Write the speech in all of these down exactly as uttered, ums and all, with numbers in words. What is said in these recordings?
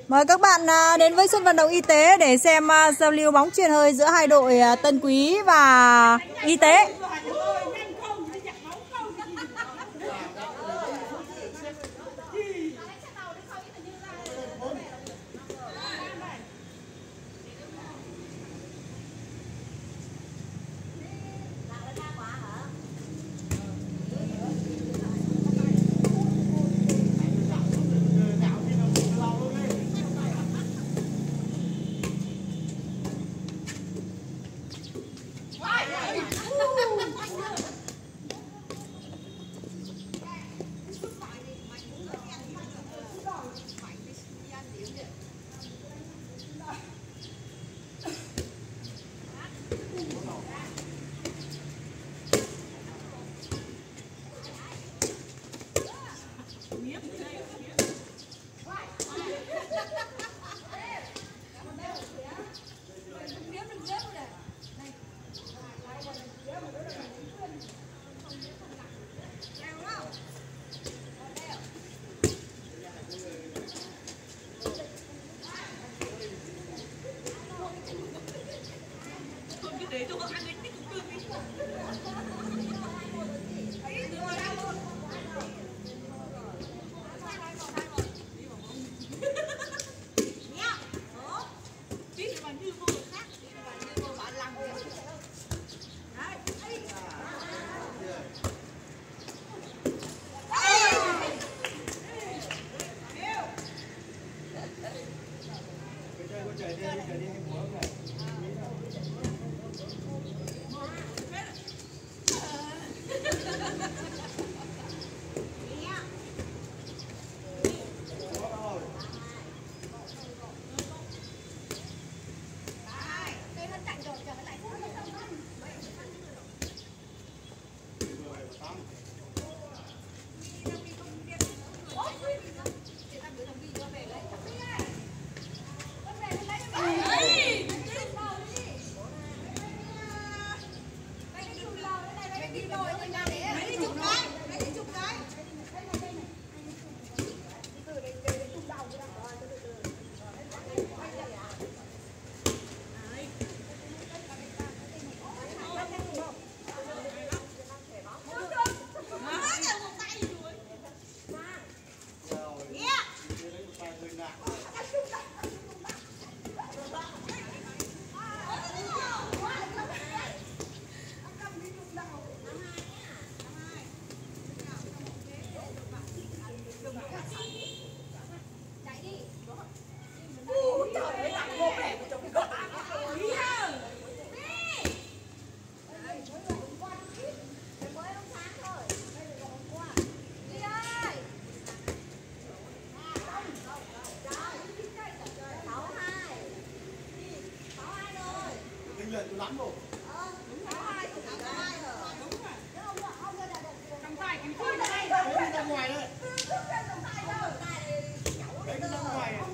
Mời các bạn đến với sân vận động Y Tế để xem giao lưu bóng chuyền hơi giữa hai đội Tân Quý và Y Tế. lắm rồi. Đấy ra ngoài đây. Đấy ra ngoài này.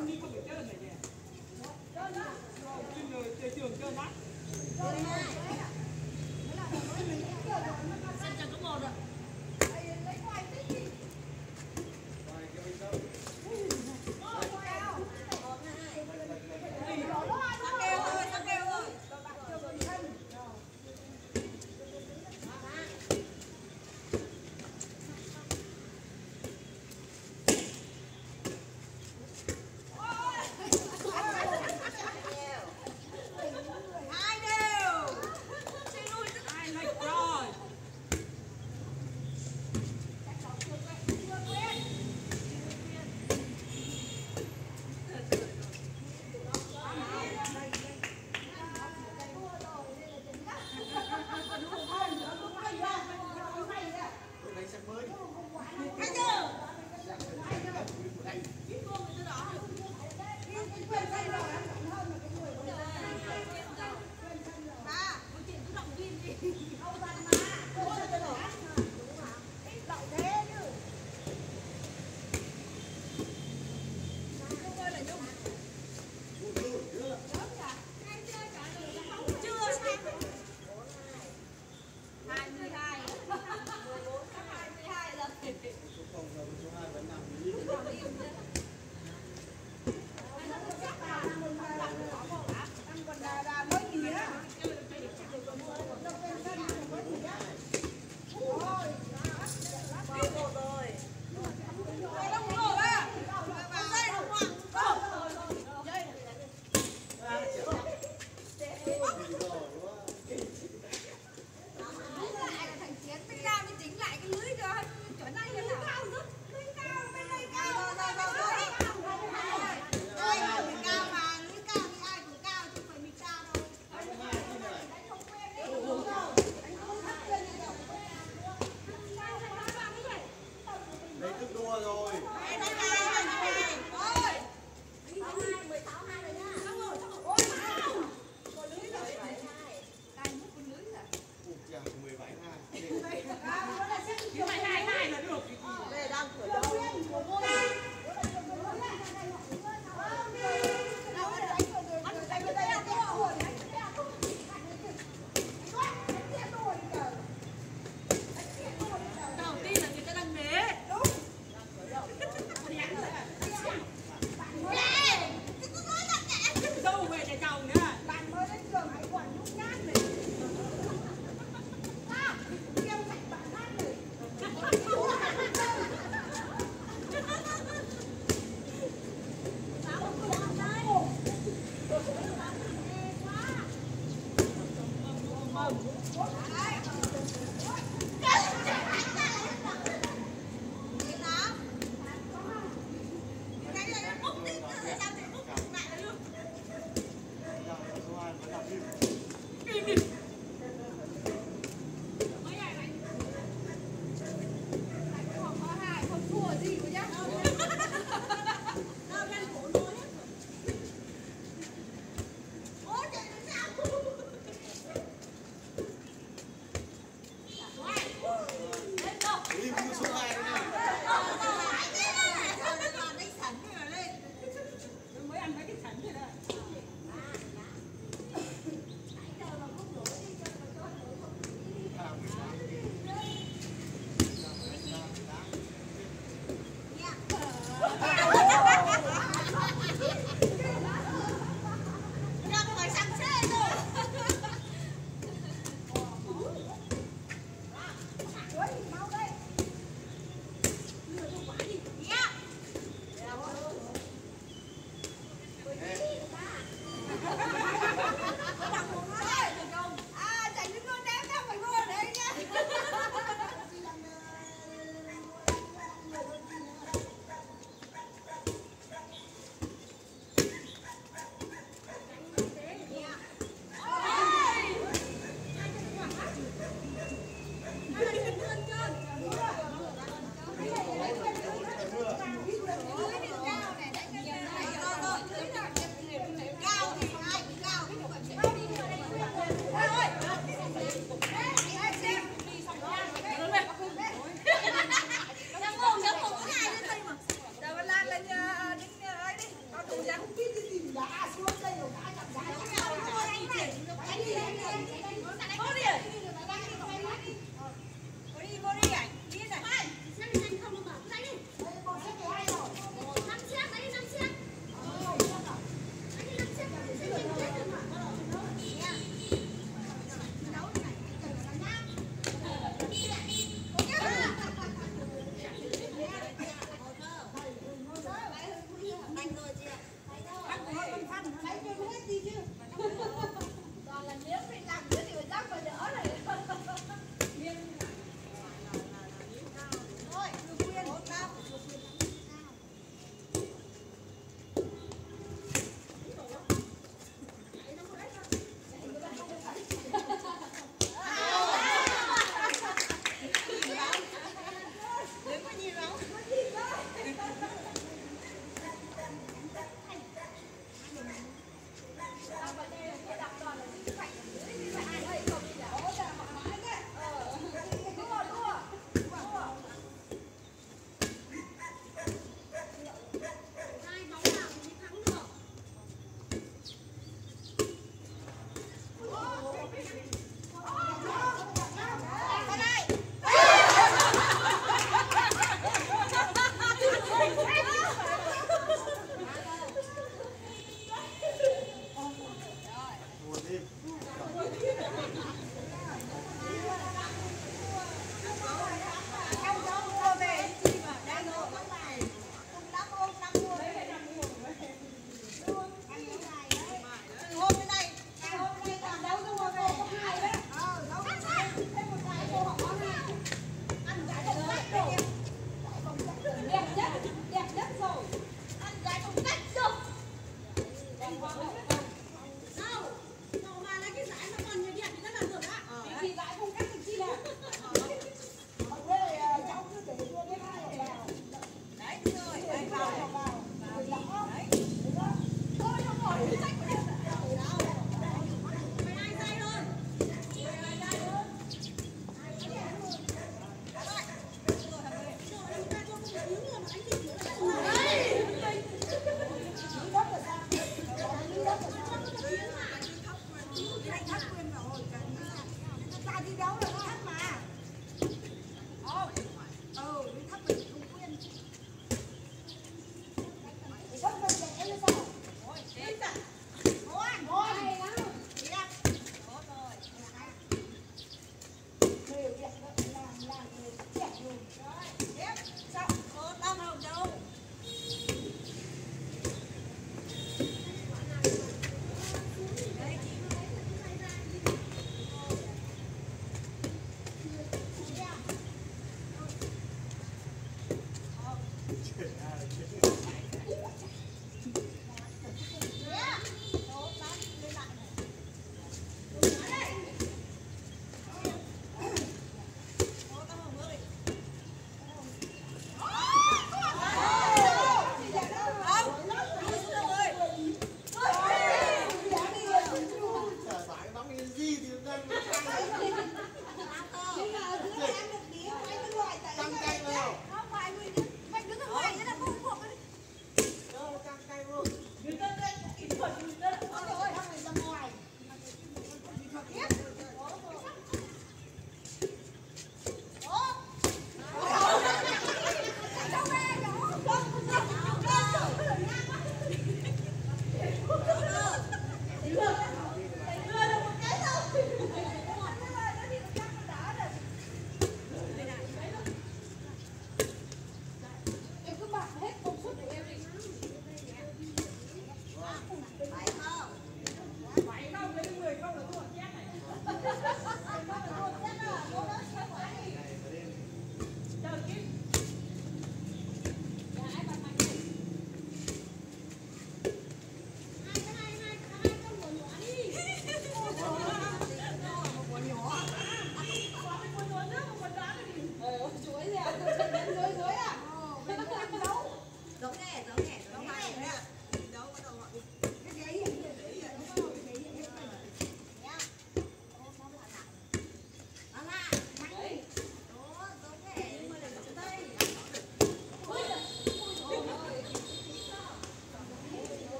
Trường chơi nát. Sân trường có một ạ.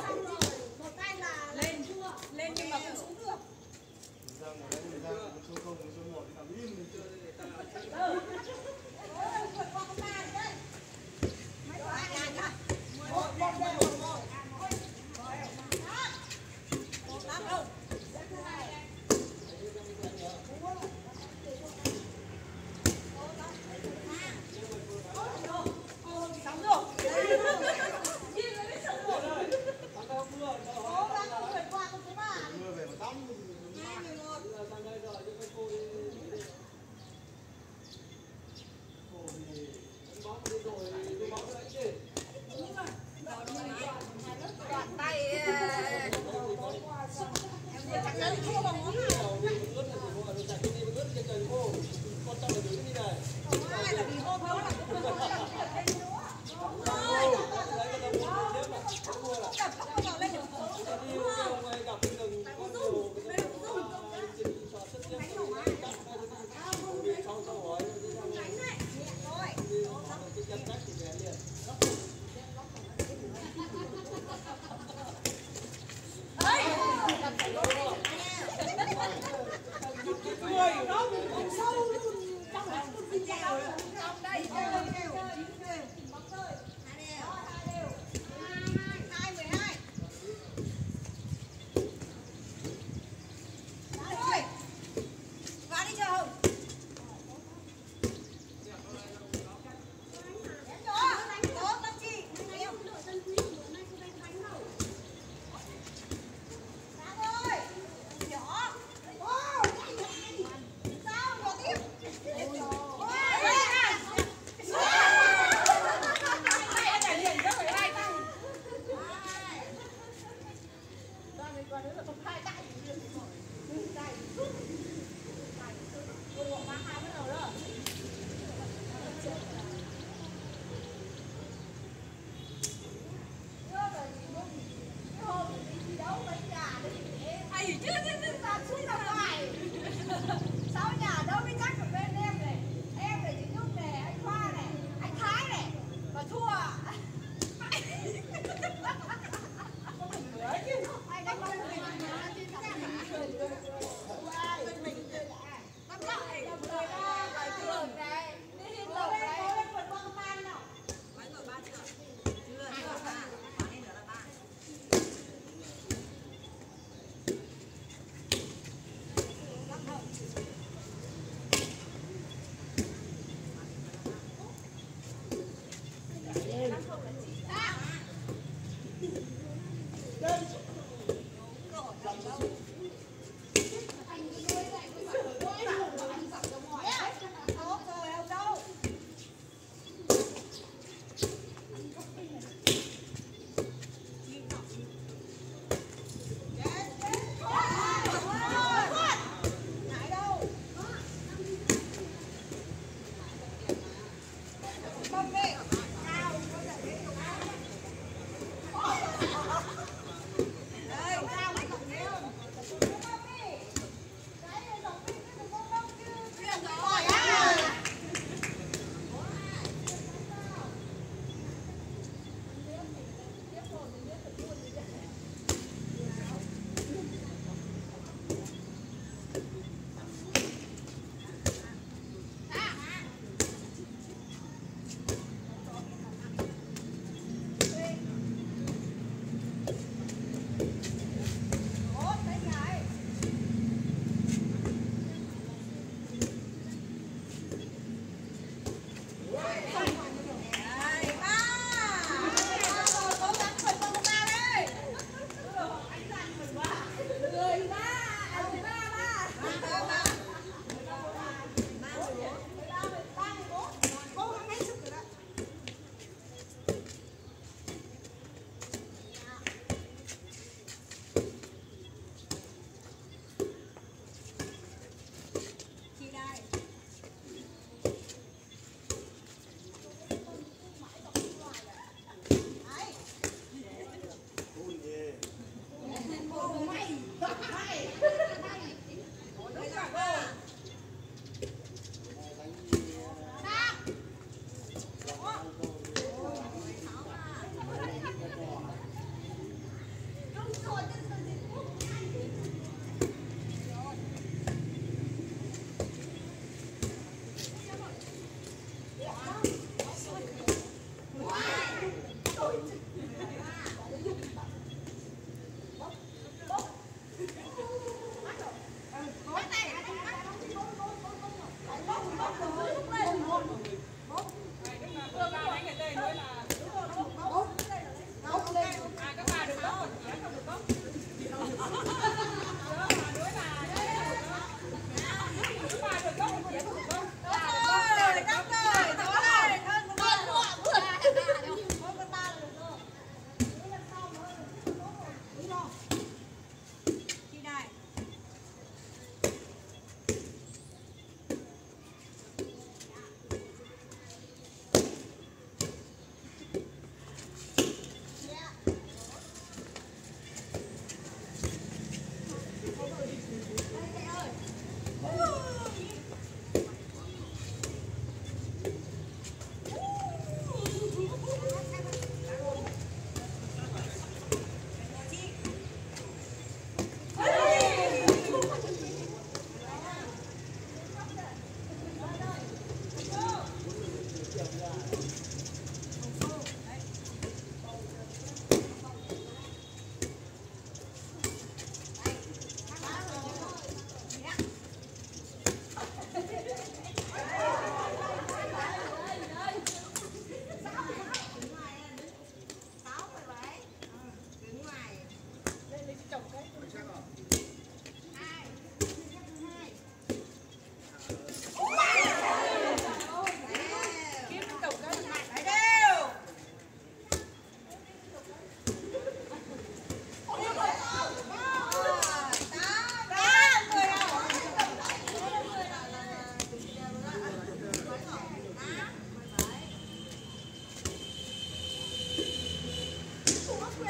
Lên lên nhưng mà cũng xuống được. Số không, số một thì nằm im mình chơi để ta mưa về mà tắm. Sang đây rồi nhưng các cô đi cô thì bóng đi rồi đi bóng đấy chứ. Đoạn tay em chắc chắn thua bằng ngón này. Ai là vì hôm đó là cũng không có lên nữa. Ôi. Tập không vào lên được. Trong đây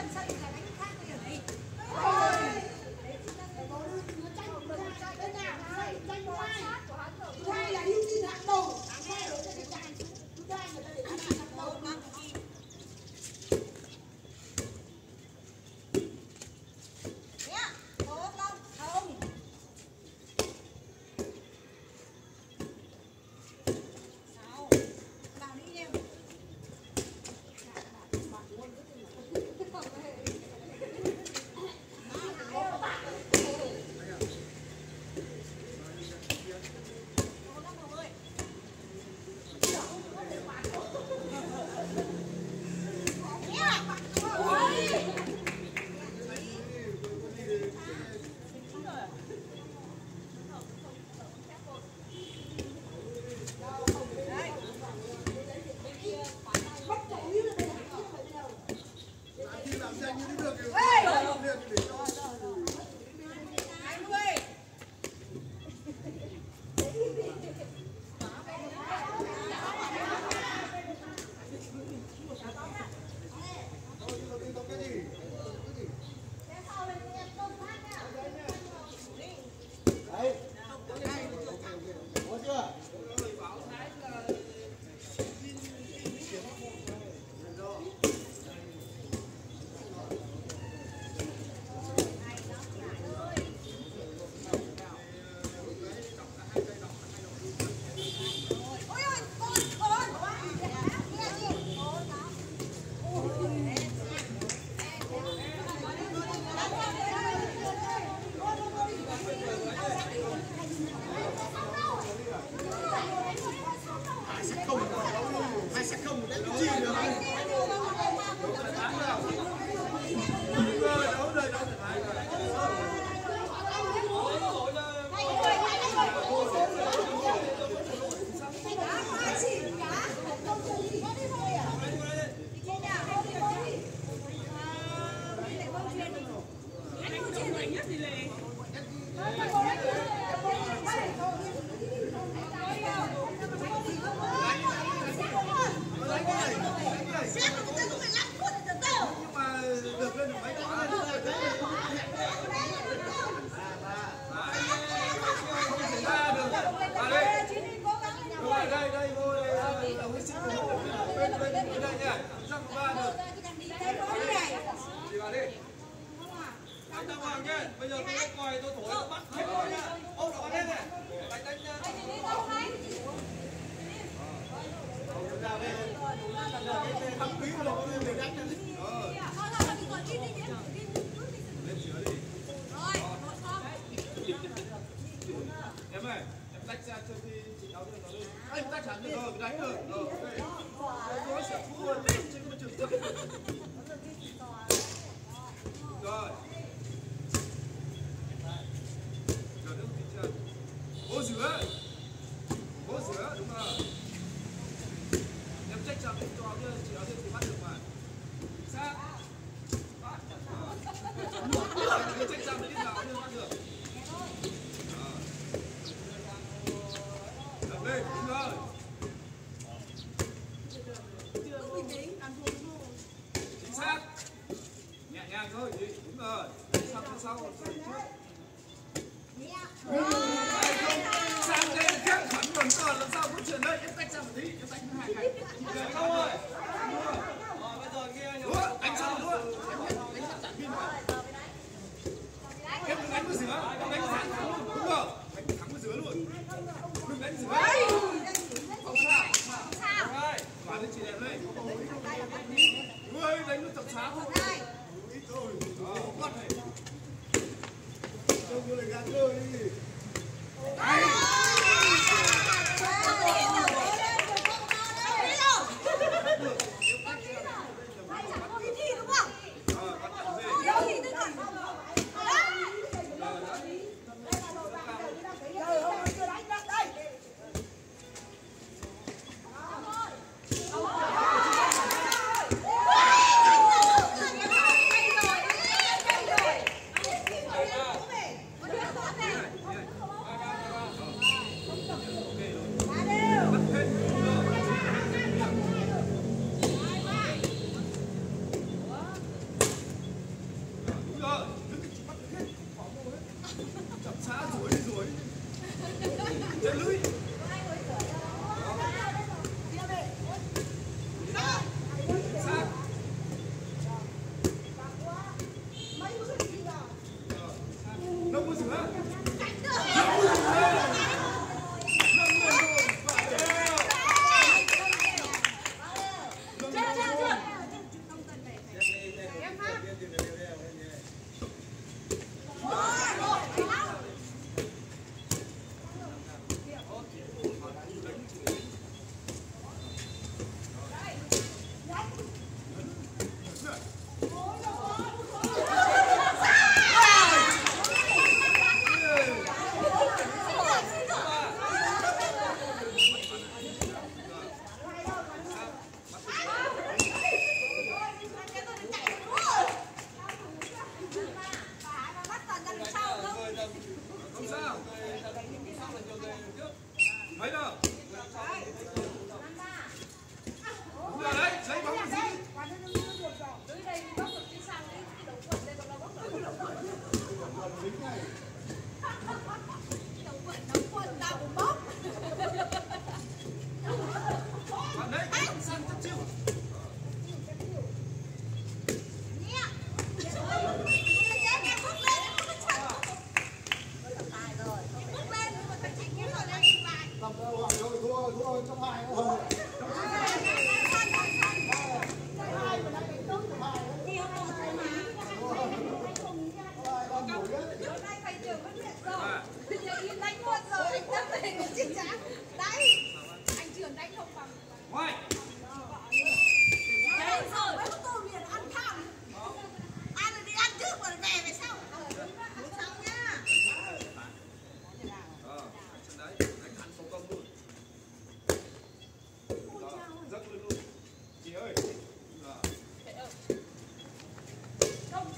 Bây giờ tôi coi tôi thổi tôi bắt hết rồi nha. Ôm nó lên này. Đánh đánh nha. Ra đây. Thăm quý mà nó lên để đánh này. Ờ. Thôi thôi đi còn đi đi nhé. Lên sửa đi. Rồi, một không. Em ơi, em tách ra cho khi chị áo cho nó lên. Anh tách hẳn được rồi, đánh được. Ờ, ok. Tôi sẽ thua lên chứ không chịu được. Rồi. Bố rửa, bố rửa đúng rồi. Em check cho cho chị áo thì bắt được mà. Sao? Bắt. Em check cho đi vào nhưng bắt được. Làm lên, đúng rồi. Chính xác. Nhẹ nhàng thôi, đúng rồi. Sau sau sau trước. Sang đây khép khẩn còn còn làm sao có chuyện đây, em tách ra một tí, em tách hai cái. Được rồi. Rồi bây giờ nghe nhỉ. Đánh sao nữa? Đánh sao chặt pin vào. Em đừng đánh với sửa, em đánh thẳng luôn, đúng không? Đánh thẳng với sửa luôn. Đừng đánh sửa. Không sao, không sao. Rồi, quản lý chị đẹp lên. Ui, đánh nó chậm sáng không? Ít thôi. Ờ, bắt này. Trông như là gà cơ đi. Đấy.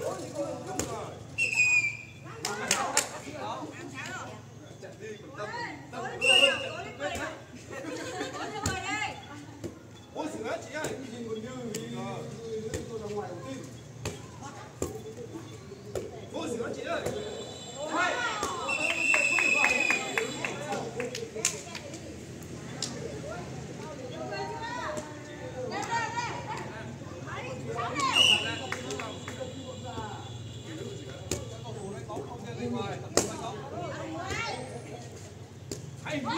Ôi sửa chị ơi, nhìn còn như vì tôi ra ngoài một tin. Ôi sửa chị ơi. Hai. Hay.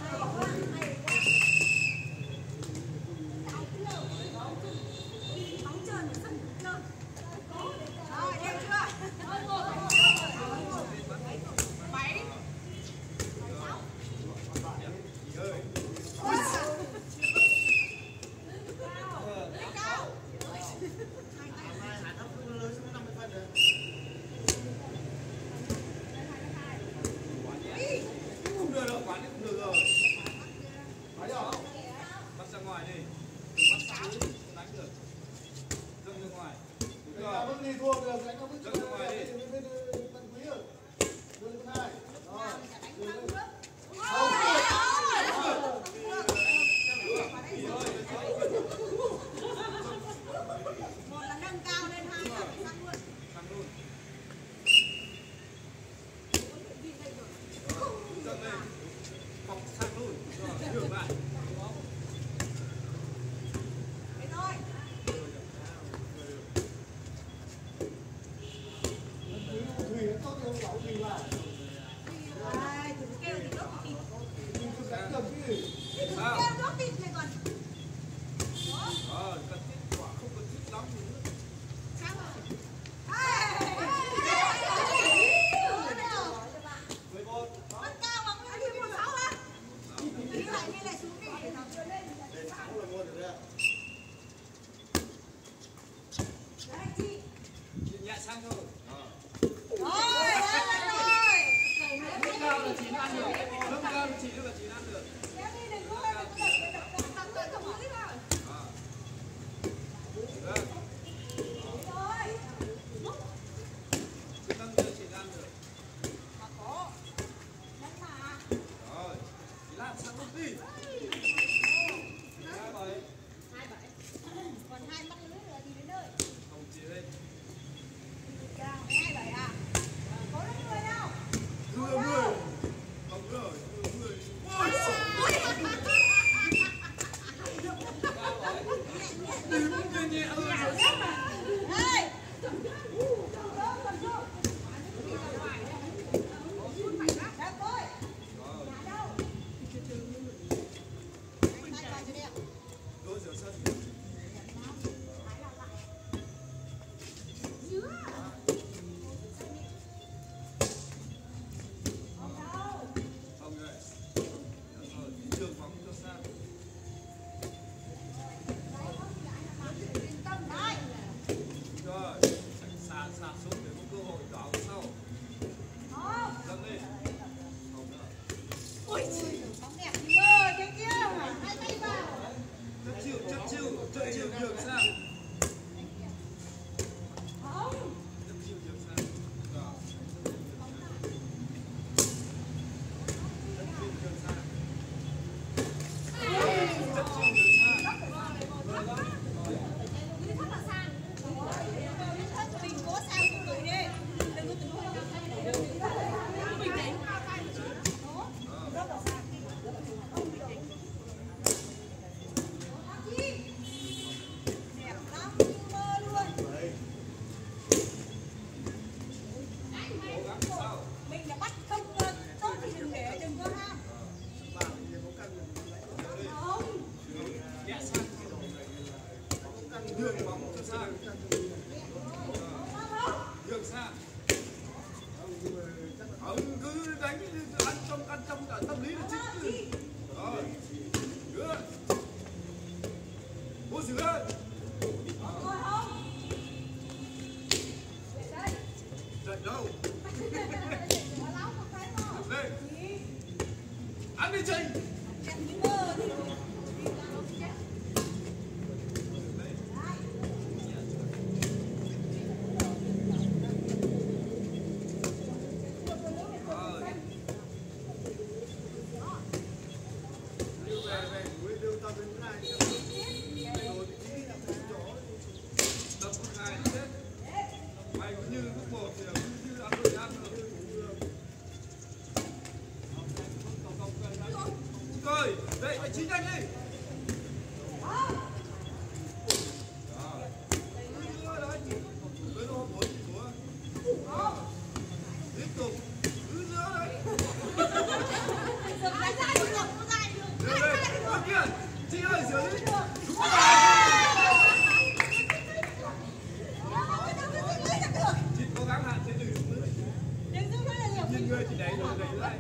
Không được đâu, quán này không được rồi. Nói được không? Bắt ra ngoài đi. Bắt sáng không đánh được. Dâng ra ngoài. Đúng rồi. Bước đi thua được, đánh không bước dâng ra ngoài đi. Tân Quý rồi. Dâng thứ hai. Rồi. Một là nâng cao lên, hai là sang luôn. Sang luôn. Dâng lên. Bọc sang luôn. Rồi, đường lại. Thế thôi. Thủy nó tốt hơn bảo Thủy vào. Đây, thử kêu thì đốt thịt. Mình cứ đánh được chứ. Thử kêu đốt thịt này còn. Ờ, cần thiết quả không cần thiết lắm nữa. Sao rồi? mười một. Bắt cao bằng cái đi một sáu á. Đi lại đi lại xuống đi. Để sáu là mua được đấy ạ. Đấy chị. Nhẹ sang thôi. Rồi, rồi. Nâng cao là chín ăn được. Nâng cao là chín là chín ăn được. Kéo đi đừng có hơi đập đập đập đập đập đập không mũi vào. Được. Rồi. Cứ nâng lên chín ăn được. Mà có. Đấy mà. Rồi. Chị làm sang lúc đi. hai bảy. hai bảy. Còn hai mắc lưới nữa thì đến nơi. Không chị lên. hai bảy à? Có đến mười đâu? Mười mười. Không rồi, mười mười. Ôi trời. Đếm nhẹ nhẹ thôi. Ê! Đẹp ơi! Nhà đâu? Anh coi cho đẹp. Đôi rửa sân. Không rồi. Rồi, trường phóng cho sang. Rồi, xả xả xuống để có cơ hội đảo sau. Dâng lên. Không nữa. Ôi trời, bóng đẹp mơ cái kia. Hai tay vào. Chất chiều, chất chiều, chất chiều đường sang. Không. Chất chiều đường sang. Rồi. Chất chiều đường sang. Chất chiều đường sang. Rồi lắm. Rồi. Đi thật là sang. Mình cố sao cũng gửi đi. Đừng có tưởng hơi bình tĩnh. Rất là sang. Đẹp lắm, như mơ luôn. Cố gắng sau. Mình đã bắt không tốt thì đừng để đừng có ham. Không. Nhẹ sang. Đường bóng cho sang. Đường sang. Ông cứ đánh ăn trong ăn trong cả tâm lý là chính. Rồi. Đưa. Bố sửa. Rồi không? Chạy đâu? Quá lắm không thấy không? Lên. Ăn đi chơi. Đẹp như mơ thì Mày cũng như bước một thì như ăn rồi ăn rồi. Rồi, đây mày chín nhanh đi. Tiếp tục cứ giữa đấy. Đưa đây, đưa kia. Chị ơi, giữa đi. Đúng rồi. Chị cố gắng hạn chế đừng xuống nữa. Nhìn người chị đẩy rồi, đẩy lại.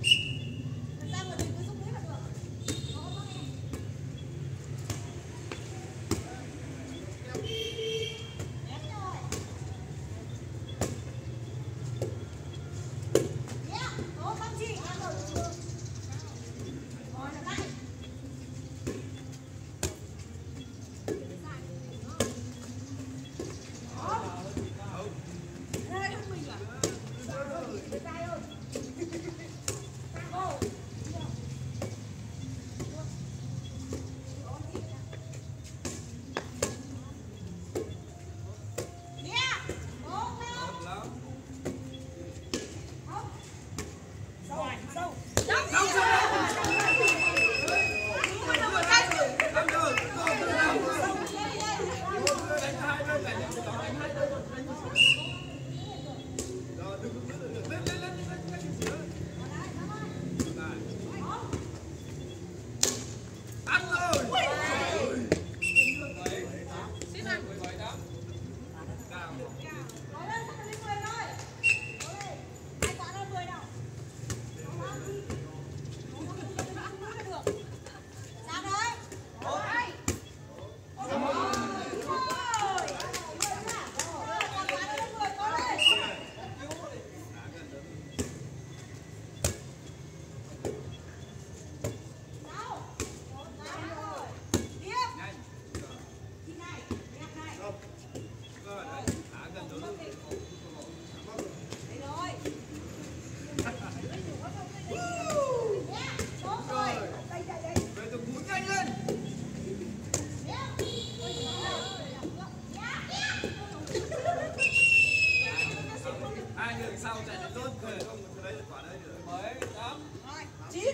Sau chạy được tốt rồi không lấy được quả đây nữa. Mới tám chín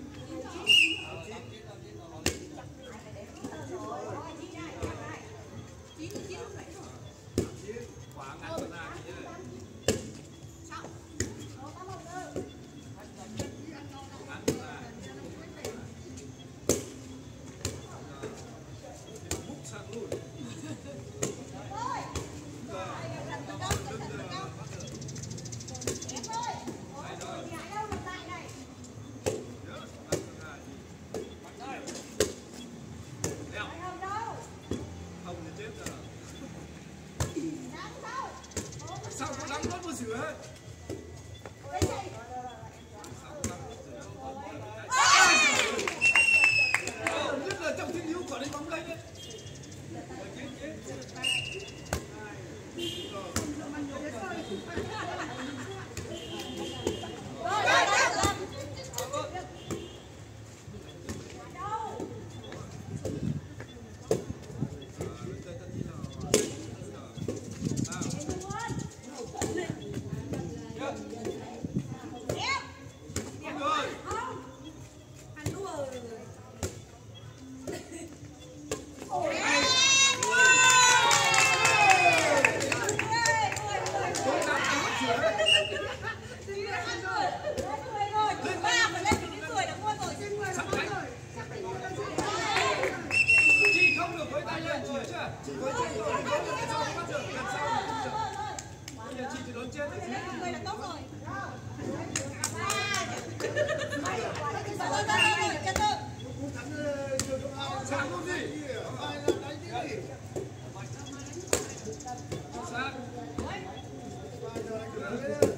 quả ngắn của ta chứ. Bút sang luôn. Sao có đắng nốt một sửa hết. Nhất là trong thiên yếu quả đánh bóng đây đấy. Chị với chị rồi, lần sau không bắt được, lần sau không được. Bây giờ chị chỉ đón chết rồi. Người là tốt rồi. Sáng luôn đi. Sáng.